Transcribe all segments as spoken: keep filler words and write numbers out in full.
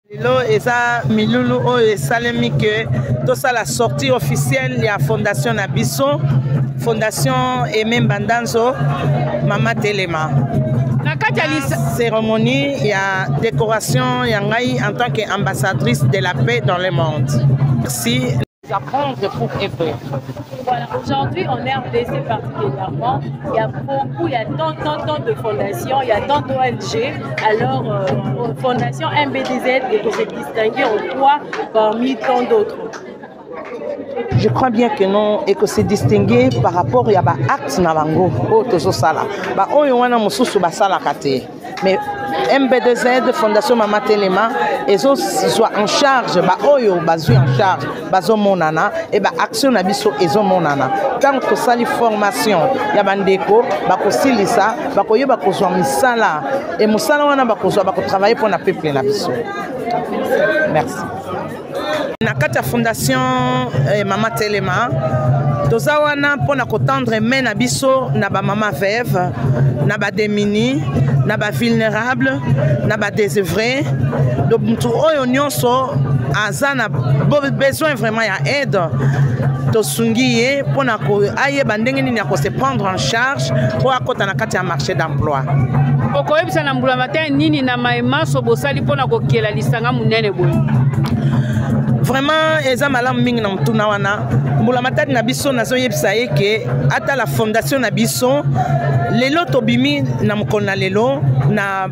Lelo eza milulu oyo esalemi ke tosa la sortie officielle ya fondation na biso fondation Aimé Mbandanzo Mama Telema. Na kati ya cérémonie ya décoration ya ngai en tant qu'ambassadrice de la paix dans le monde. Merci. Apprendre pour œuvrer. Voilà, aujourd'hui on est en D C particulièrement. Il y a beaucoup, il y a tant, tant, tant de fondations, il y a tant d'O N G. Alors, euh, Fondation M B D Z est se distinguer en quoi parmi tant d'autres. Je crois bien que non et que c'est distingué par rapport à ba acte na bango o tozo sala. Ba oyo wana mususu ba sala kate. Mais M B D Z Fondation Mama Telema ezo soit en charge ba oyo bazui en charge bazo monana et ba action na biso ezo monana. Tant que sali formation ya bandeko ba ko silisa ba ko yoba ko zwa misala et musala wana ba ko zwa ba ko travailler pour na peuple na biso. Merci. Na kati ya fondation eh, Mama Telema toza wana mpona kotendre main na biso na ba mama veuve na ba démunis na ba vulnérable na ba désœuvrés donc mutu oyo nyonso aza na besoin vraiment ya aide tosungi ye mpona ko ayeba ndenge nini ya ko se prendre en charge po akota na kati ya marché d'emploi. Okoyebisa na mbula matin nini na maema so bosali mpona kokela lisanga munene boye. Vraiment, eza malamu mingi na mutuna wana. Mbula matadi na biso nazo yebisa ye ke ata la fondation na biso lelo tobimi na mukona lelo na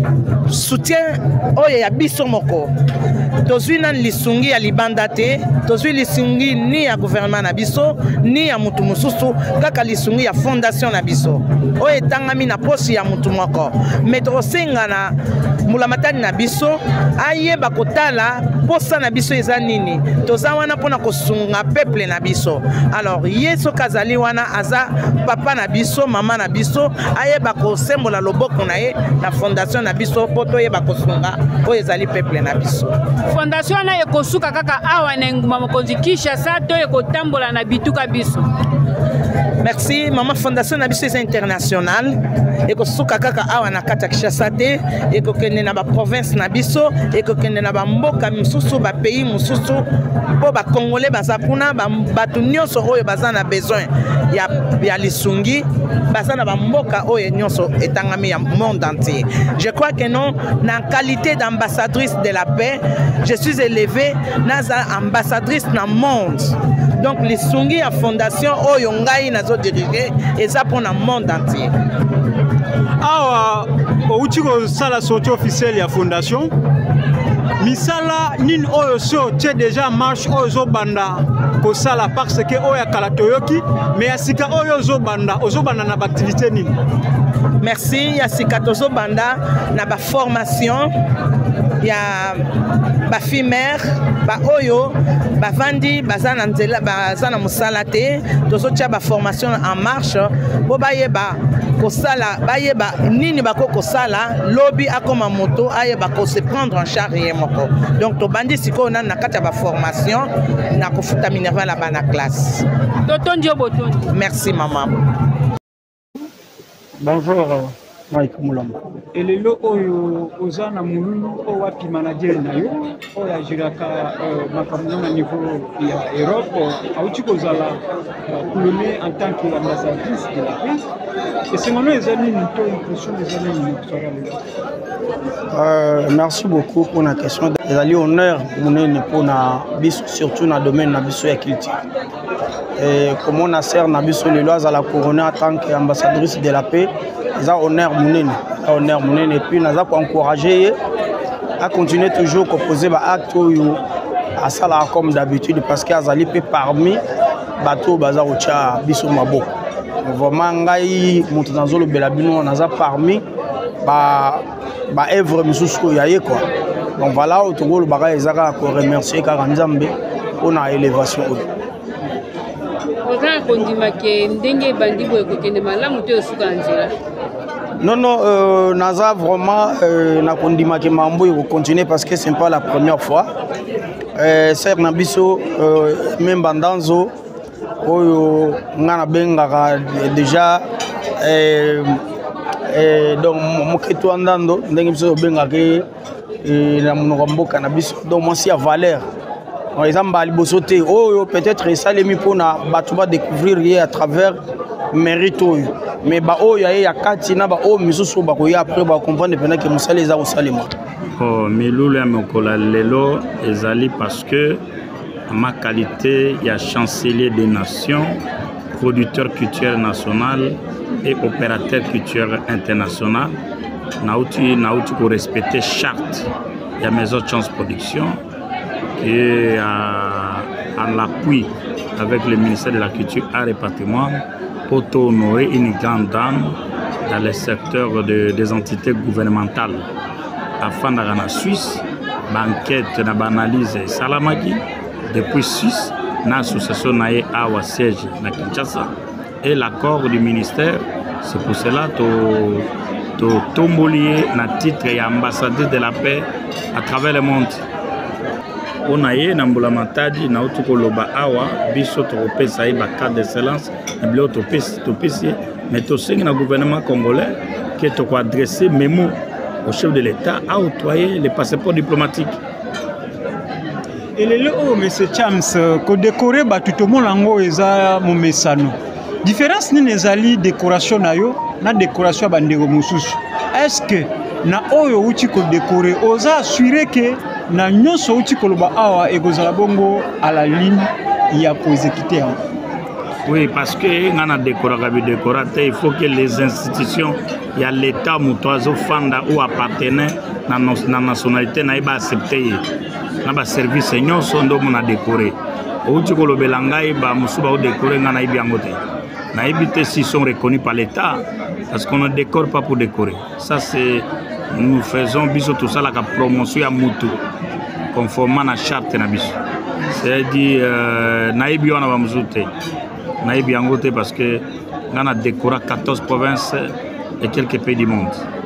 soutien oyo ya biso moko. Tozwi na lisungi ya libanda te, tozwi lisungi ni ya gouvernement na biso, ni ya mutu mususu, kaka lisungi ya fondation na biso. Oyo etangami na posi ya mutu moko. Metro senga na mbula matadi na biso ayeba kotala posa na biso eza nini toza wana pona kosunga peuple na biso. Alors yeso kazali wana aza papa na biso mama na biso ayeba kosembola loboko na ye na fondation na biso poto yeba kosunga oyo ezali peuple na biso. Fondation na ekosuka kaka awa na nguma mokonzi Kinshasa to ekotambola na bituka biso. Merci Mama Fondation na biso international ekosuka kaka awa na kata Kinshasa te ekokende na ba province na biso ekokende na ba mboka mususu ba pays mususu po ba congolais baza kuna ba batu nyonso oyo baza na besoin ya ya lisungi baza na ba mboka oyo nyonso etangami ya monde entier. Je crois que non na qualité d'ambassadrice de la paix je suis élevée naza ambassadrice na monde. Donc les sungi à fondation oyo ngai nazo diriger eza pour na monde entier. Awa outi ko sala sortie officielle ya fondation misala nini oyo so tie déjà marche oyo zo banda ko sala parce que oyo kala toyoki mais asika oyo zo banda ozo banda na activité nini. Merci ya sika tozo banda na ba formation ya ba fimer ba oyo ba vandi bazana nzela bazana musala te tozo tia ba formation en marche bo bayeba kosala bayeba nini bako kosala lobby akoma moto ayeba ko se prendre en charge ye moko. Donc to bandi siko na na kata ba formation na kofuta minerva la bana classe. Totondi obotondi. Merci maman. Bonjour Mike Mulamba. Et le lot oyo ozana mululu o wapi manager na yo o ya jiraka makambo na niveau ya Europe auti kozala couler en tant qu'ambassadrice de la paix. Et c'est mon ezali une impression ezali une Euh, merci beaucoup pour la question. Ezali honneur munene pour na biso surtout na domaine na biso ya culture. Et comme on a serre na biso le lois à la couronne en tant qu'ambassadrice de la paix, ça honneur munene, honneur munene et puis nous avons encouragé à continuer toujours à poser des actes à ça là comme d'habitude parce que azali pe parmi bateau bazar ocha biso mabo. Vraiment ngai mutu nazolo belabino naza parmi ba ba œuvre misusu yaye quoi. Donc voilà autour le bagage ezaka ko remercier car Nzambe pour na élévation. Non, non, euh, Naza vraiment euh, na kondima ke mambo il continuer parce que c'est pas la première fois. Euh, Ser Nabiso, euh, même Bandanzo, oyo ngana benga déjà. Euh, euh, donc moketo andando ndenge biso benga ke et la monombo cannabis donc moi si à valeur par exemple à libosoté oh peut-être ça les mis pour na batuba découvrir à travers mérite mais ba oh ya ya kati na ba oh misusu ba ko ya après ba comprendre pendant que musala les a au salima oh milulu ya mokola lelo ezali parce que ma qualité il y a chancelier des nations producteur culturel national et opérateur culturel international nauti nauti pour respecter charte il y a maison de chance production qui est à, à l'appui avec le ministère de la culture art et patrimoine pour honorer une grande dame dans le secteur de, des entités gouvernementales afin d'aller en Suisse banquette na banalise salamaki depuis Suisse l'association naie awa siège na Kinshasa et l'accord du ministère c'est pour cela que to tombolier na titre et ambassadeur de la paix à travers le monde on a eu na mbulamatadi na utuko loba awa biso to pesa ba cadre d'excellence na bilo to pesa to pesa mais to singi na gouvernement congolais que to ko adresser mémo au chef de l'État à octroyer les passeports diplomatiques. Et le oh monsieur Chams ko décorer ba tout monde lango eza mo mesano. Différence ni nezali décoration na yo na décoration ba ndeko mususu. Est-ce que na oyo uti ko décorer oza assurer que na nyonso uti ko loba awa ekozala bongo à la ligne ya ko exécuter. Oui, parce que on a décoré décorateur, il faut que les institutions, il y a l'État mutoazo fanda ou appartenait na na nationalité na iba accepter na ba service nyonso ndo mona décorer. Uti ko lobela ngai ba musuba o décorer ngana ibi angote. Na ibité si sont reconnus par l'État parce qu'on ne décore pas pour décorer. Ça c'est nous faisons biso tout ça la promotion ya mutu conformément à la charte na biso. C'est-à-dire euh, na ibi wana ba muzute. Naïbi Angote parce que on a décoré quatorze provinces et quelques pays du monde.